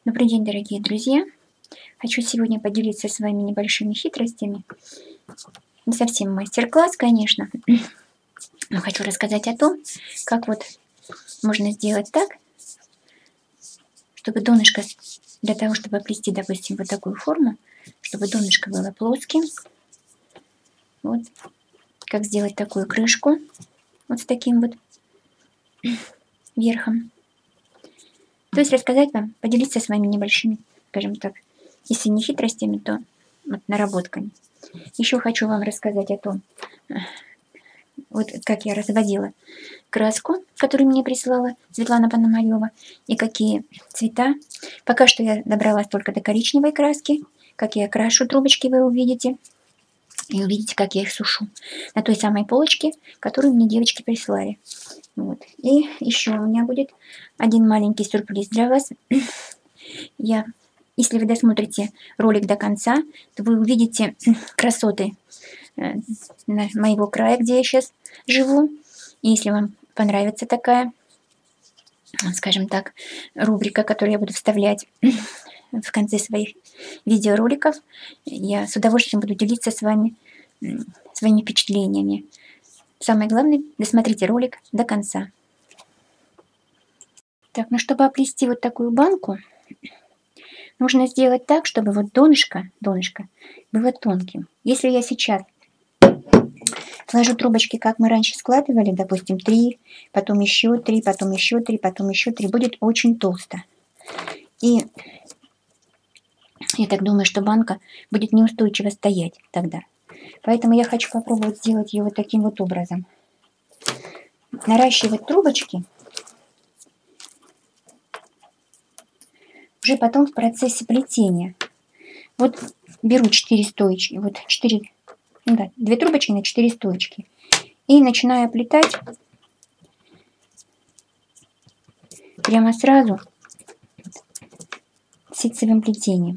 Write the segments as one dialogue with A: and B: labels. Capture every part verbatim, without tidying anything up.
A: Добрый день, дорогие друзья! Хочу сегодня поделиться с вами небольшими хитростями. Не совсем мастер-класс, конечно, но хочу рассказать о том, как вот можно сделать так, чтобы донышко, для того, чтобы оплести, допустим, вот такую форму, чтобы донышко было плоским. Вот, как сделать такую крышку, вот с таким вот верхом. То есть рассказать вам, поделиться с вами небольшими, скажем так, если не хитростями, то вот наработками. Еще хочу вам рассказать о том, вот как я разводила краску, которую мне прислала Светлана Пономарева, и какие цвета. Пока что я добралась только до коричневой краски. Как я крашу трубочки, вы увидите. И увидите, как я их сушу. На той самой полочке, которую мне девочки прислали. Вот. И еще у меня будет один маленький сюрприз для вас. Я, если вы досмотрите ролик до конца, то вы увидите красоты моего края, где я сейчас живу. И если вам понравится такая, скажем так, рубрика, которую я буду вставлять в конце своих видеороликов, я с удовольствием буду делиться с вами своими впечатлениями. Самое главное, досмотрите ролик до конца. Так, ну чтобы оплести вот такую банку, нужно сделать так, чтобы вот донышко, донышко было тонким. Если я сейчас сложу трубочки, как мы раньше складывали, допустим, три, потом еще три, потом еще три, потом еще три, будет очень толсто. И я так думаю, что банка будет неустойчиво стоять тогда. Поэтому я хочу попробовать сделать ее вот таким вот образом. Наращивать трубочки уже потом в процессе плетения. Вот беру четыре стоечки, вот четыре, ну да, две трубочки на четыре стоечки. И начинаю плетать прямо сразу ситцевым плетением.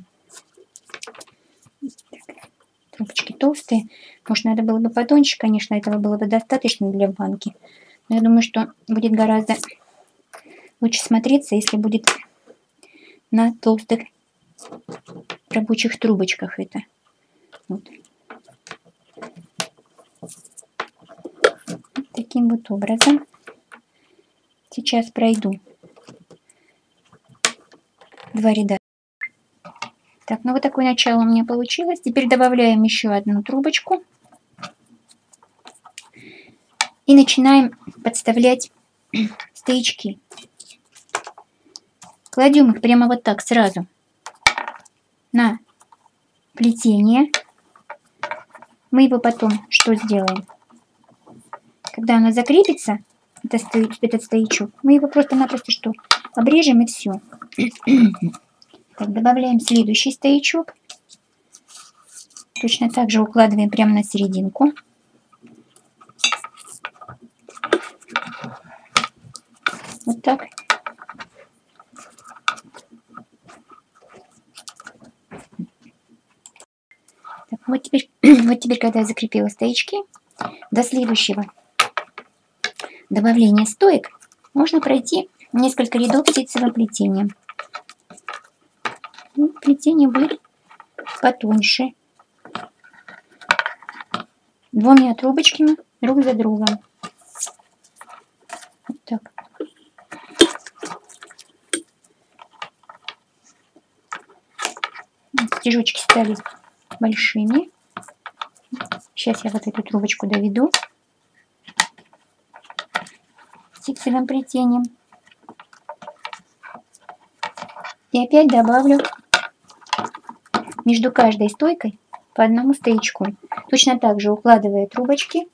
A: Так, трубочки толстые. Может, надо было бы потоньше, конечно, этого было бы достаточно для банки. Но я думаю, что будет гораздо лучше смотреться, если будет на толстых рабочих трубочках это. Вот. Таким вот образом. Сейчас пройду два ряда. Так, ну вот такое начало у меня получилось. Теперь добавляем еще одну трубочку. И начинаем подставлять стоячки. Кладем их прямо вот так сразу на плетение. Мы его потом что сделаем? Когда оно закрепится, этот стоячок, мы его просто-напросто что? Обрежем и все. Так, добавляем следующий стоячок. Точно так же укладываем прямо на серединку. Вот так. Так, вот теперь, вот теперь, когда я закрепила стоячки, до следующего добавления стоек можно пройти несколько рядов ситцевым плетением. Ну, плетение будет потоньше. Двумя трубочками друг за другом. Вот так. Стежочки стали большими. Сейчас я вот эту трубочку доведу ситцевым плетением. И опять добавлю между каждой стойкой по одному стоячку. Точно так же укладывая трубочки.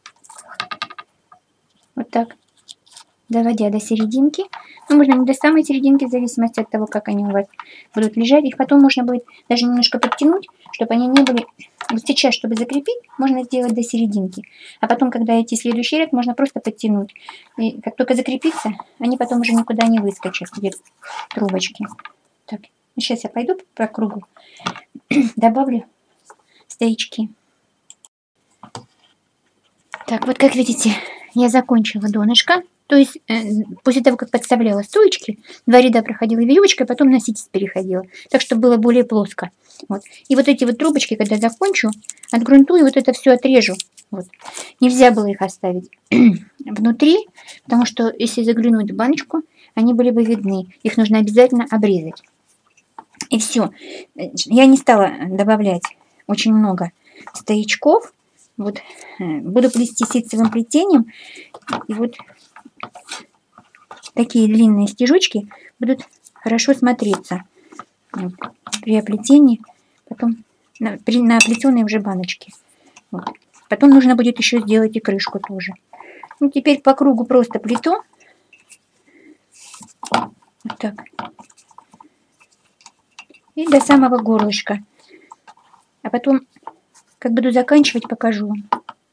A: Вот так. Доводя до серединки. Ну, можно не до самой серединки, в зависимости от того, как они у вас будут лежать. Их потом можно будет даже немножко подтянуть, чтобы они не были... Вот сейчас, чтобы закрепить, можно сделать до серединки. А потом, когда идти следующий ряд, можно просто подтянуть. И как только закрепится, они потом уже никуда не выскочат, где трубочки. Так, сейчас я пойду по кругу. Добавлю стоячки. Так, вот как видите, я закончила донышко. То есть э, после того, как подставляла стоечки, два ряда проходила веревочкой, потом на ситец переходила. Так, чтобы было более плоско. Вот. И вот эти вот трубочки, когда закончу, отгрунтую, вот это все отрежу. Вот. Нельзя было их оставить внутри, потому что если заглянуть в баночку, они были бы видны. Их нужно обязательно обрезать. И все. Я не стала добавлять очень много стоячков. Вот. Буду плести ситцевым плетением. И вот такие длинные стежочки будут хорошо смотреться вот, при оплетении, потом на, при, на оплетенной уже баночке. Вот. Потом нужно будет еще сделать и крышку тоже. Ну, теперь по кругу просто плету. Вот так. И до самого горлышка. А потом, как буду заканчивать, покажу вам.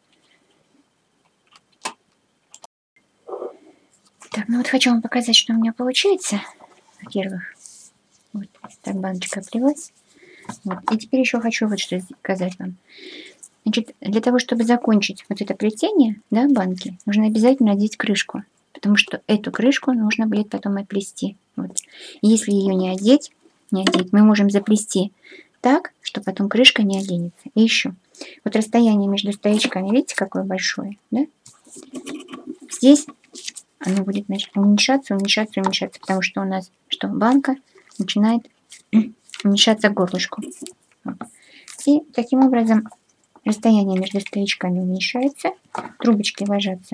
A: Так, ну вот хочу вам показать, что у меня получается. Во-первых, вот так баночка оплелась. Вот. И теперь еще хочу вот что сказать вам. Значит, для того, чтобы закончить вот это плетение, да, банки, нужно обязательно надеть крышку. Потому что эту крышку нужно будет потом отплести. Вот. Если ее не одеть, не одеть, мы можем заплести так, что потом крышка не оденется. И еще. Вот расстояние между стоячками, видите, какое большое, да? Здесь оно будет, значит, уменьшаться, уменьшаться, уменьшаться, потому что у нас, что банка начинает уменьшаться к горлышку. Вот. И таким образом расстояние между стоячками уменьшается, трубочки ложатся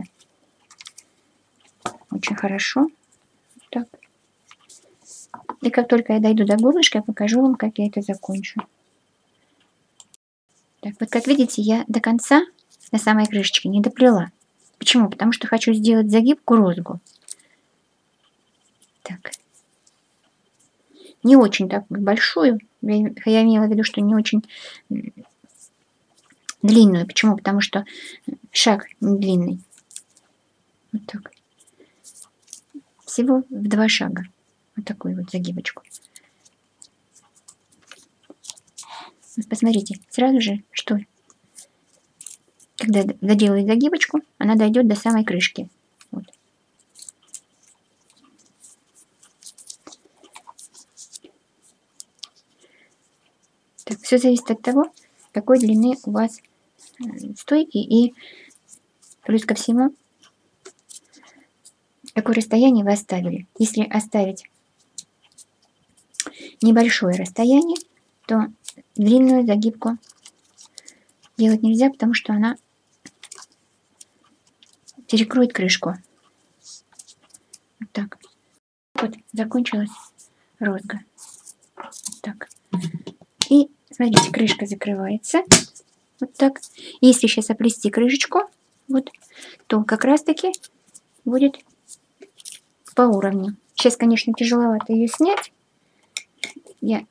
A: очень хорошо. Вот так. И как только я дойду до горлышка, я покажу вам, как я это закончу. Так, вот как видите, я до конца на самой крышечке не доплела. Почему? Потому что хочу сделать загибку розгу. Так. Не очень так большую. Я, я имела в виду, что не очень длинную. Почему? Потому что шаг не длинный. Вот так. Всего в два шага. Вот такую вот загибочку. Вот посмотрите, сразу же, что когда доделаю загибочку, она дойдет до самой крышки. Вот. Так, все зависит от того, какой длины у вас стойки и плюс ко всему, какое расстояние вы оставили. Если оставить небольшое расстояние, то длинную загибку делать нельзя, потому что она перекроет крышку. Вот так. Вот, закончилась розга. Вот так. И, смотрите, крышка закрывается. Вот так. Если сейчас оплести крышечку, вот, то как раз-таки будет по уровню. Сейчас, конечно, тяжеловато ее снять. Я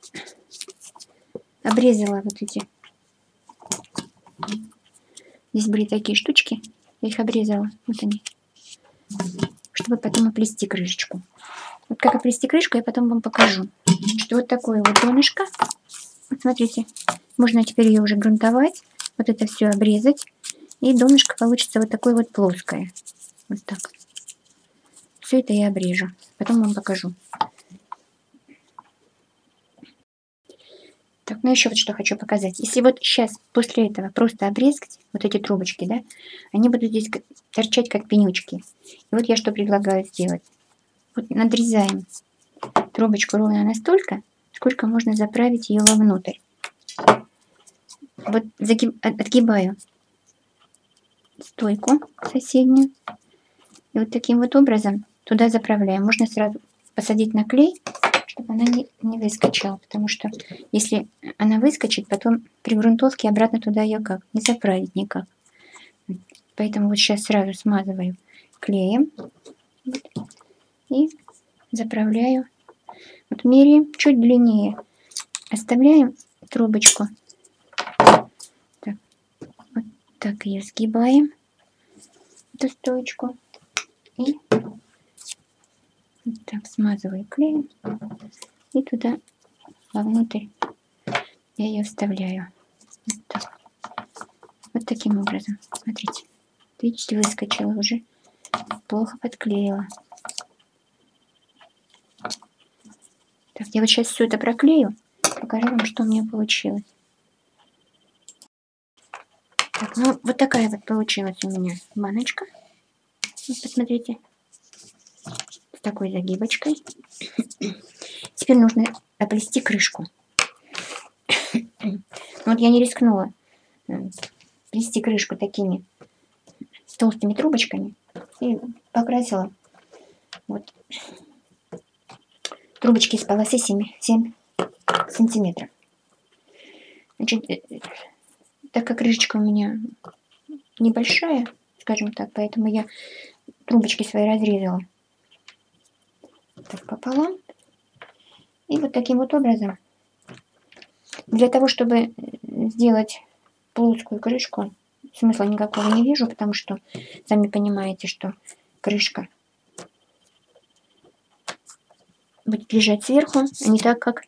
A: обрезала вот эти. Здесь были такие штучки. Я их обрезала. Вот они. Чтобы потом оплести крышечку. Вот как оплести крышку, я потом вам покажу. Что вот такое вот донышко. Вот смотрите. Можно теперь ее уже грунтовать. Вот это все обрезать. И донышко получится вот такое вот плоское. Вот так. Все это я обрежу. Потом вам покажу. Так, ну еще вот что хочу показать. Если вот сейчас после этого просто обрезать вот эти трубочки, да, они будут здесь торчать как пенечки. И вот я что предлагаю сделать. Вот надрезаем трубочку ровно настолько, сколько можно заправить ее вовнутрь. Вот загиб, отгибаю стойку соседнюю. И вот таким вот образом туда заправляем. Можно сразу посадить на клей, чтобы она не, не выскочила. Потому что если она выскочит, потом при грунтовке обратно туда ее как? Не заправить никак. Поэтому вот сейчас сразу смазываю клеем. Вот, и заправляю. Вот меряем чуть длиннее. Оставляем трубочку. Так, вот так ее сгибаем. Эту стоечку. И вот так смазываю клеем. И туда вовнутрь я ее вставляю. Вот так. Вот таким образом. Смотрите. Видите, выскочила уже плохо подклеила. Так, я вот сейчас все это проклею. Покажу вам, что у меня получилось. Так, ну вот такая вот получилась у меня баночка. Вот, посмотрите. С такой загибочкой. Теперь нужно оплести крышку. Вот я не рискнула плести крышку такими толстыми трубочками. И покрасила вот трубочки из полосы семь сантиметров. Значит, так как крышечка у меня небольшая, скажем так, поэтому я трубочки свои разрезала так пополам. И вот таким вот образом, для того, чтобы сделать плоскую крышку, смысла никакого не вижу, потому что сами понимаете, что крышка будет лежать сверху, а не так, как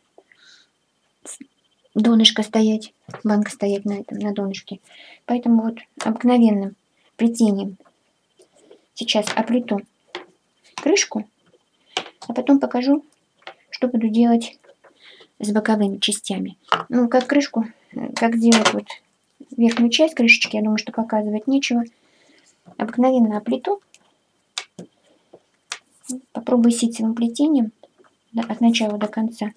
A: донышко стоять, банка стоять на этом, на донышке. Поэтому вот обыкновенным плетением сейчас оплету крышку, а потом покажу, что буду делать с боковыми частями. Ну, как крышку, как сделать вот верхнюю часть крышечки, я думаю, что показывать нечего. Обыкновенно оплету. Попробую ситцевым плетением от начала до конца.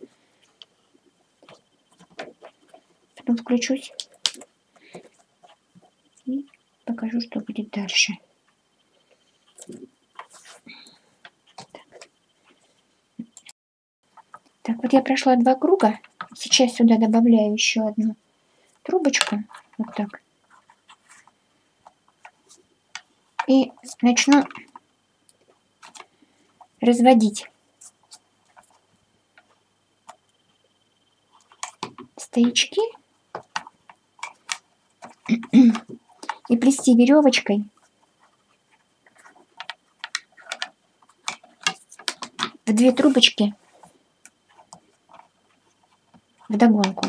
A: Потом включусь и покажу, что будет дальше. Так. Так, вот я прошла два круга. Сейчас сюда добавляю еще одну трубочку. Вот так. И начну разводить стоячки и плести веревочкой в две трубочки вдогонку.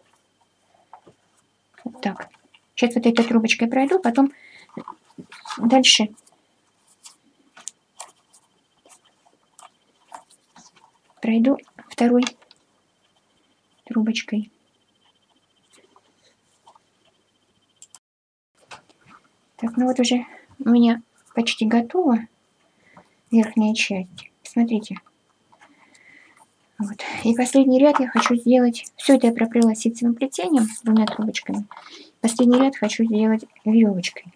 A: Вот так. Сейчас вот этой трубочкой пройду, потом дальше пройду второй трубочкой. Так, ну вот уже у меня почти готова верхняя часть. Смотрите. Вот. И последний ряд я хочу сделать... Все это я проплела ситцевым плетением двумя трубочками. Последний ряд хочу сделать веревочкой.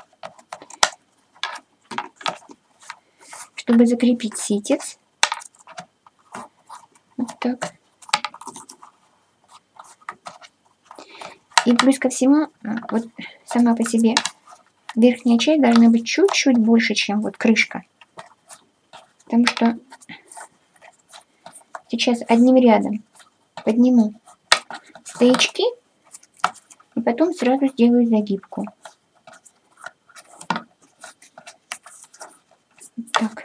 A: Чтобы закрепить ситец. Вот так. И плюс ко всему, вот сама по себе верхняя часть должна быть чуть-чуть больше, чем вот крышка. Потому что сейчас одним рядом подниму стоячки и потом сразу сделаю загибку. Так.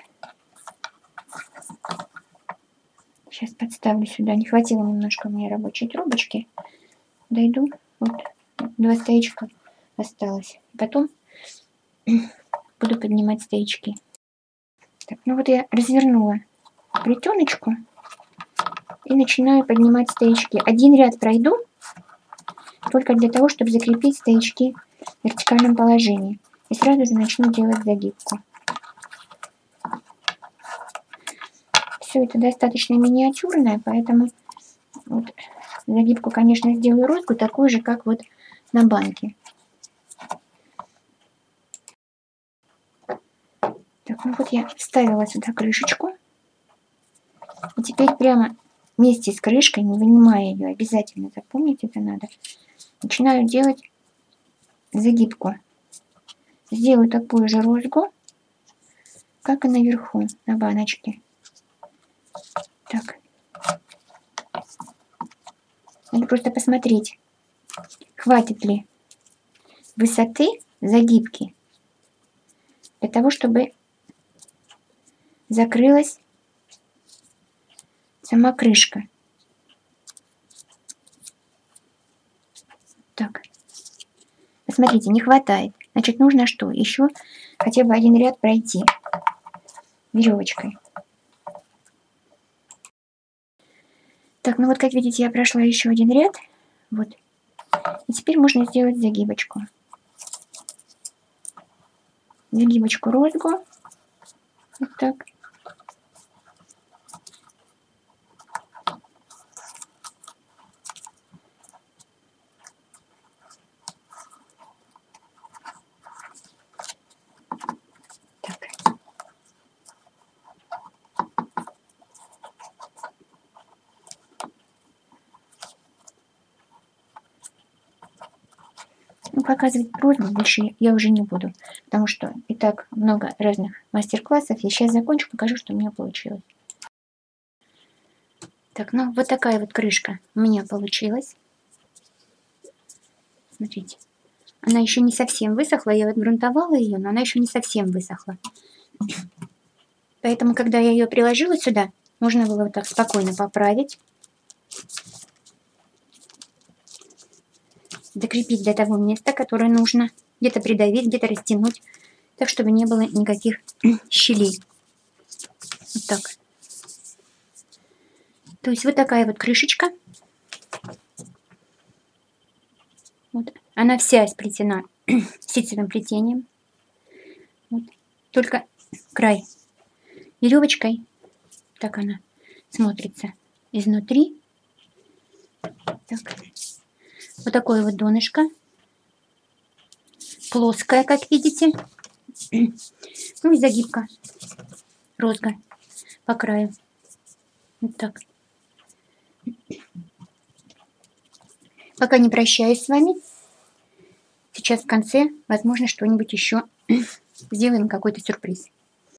A: Сейчас подставлю сюда. Не хватило немножко у меня рабочей трубочки. Дойду. Вот. Два стоячка осталось. Потом буду поднимать стоячки. Так, ну вот я развернула плетеночку и начинаю поднимать стоячки. Один ряд пройду только для того, чтобы закрепить стоячки в вертикальном положении. И сразу же начну делать загибку. Все это достаточно миниатюрное, поэтому вот загибку, конечно, сделаю розгу, такую же, как вот на банке. Так, ну вот я вставила сюда крышечку. И теперь прямо вместе с крышкой, не вынимая ее, обязательно запомнить это надо, начинаю делать загибку. Сделаю такую же розгу, как и наверху, на баночке. Так. Надо просто посмотреть, хватит ли высоты загибки для того, чтобы закрылась сама крышка. Так. Посмотрите, не хватает. Значит, нужно что? Еще хотя бы один ряд пройти. веревочкой. Так, ну вот как видите, я прошла еще один ряд. Вот. И теперь можно сделать загибочку. Загибочку розгу. Вот так. Так. Ну, показывать розгу больше я уже не буду, потому что и так много разных мастер-классов. Я сейчас закончу, покажу, что у меня получилось. Так, ну вот такая вот крышка у меня получилась. Смотрите. Она еще не совсем высохла. Я вот грунтовала ее, но она еще не совсем высохла. Поэтому, когда я ее приложила сюда, можно было вот так спокойно поправить. Докрепить до того места, которое нужно. Где-то придавить, где-то растянуть. Так, чтобы не было никаких щелей. Вот так. То есть вот такая вот крышечка. Вот. Она вся сплетена ситцевым плетением. Вот. Только край веревочкой. Так она смотрится изнутри. Так. Вот такое вот донышко. Плоское, как видите. Ну и загибка. Розга по краю. Вот так. Пока не прощаюсь с вами. Сейчас в конце, возможно, что-нибудь еще сделаем, какой-то сюрприз.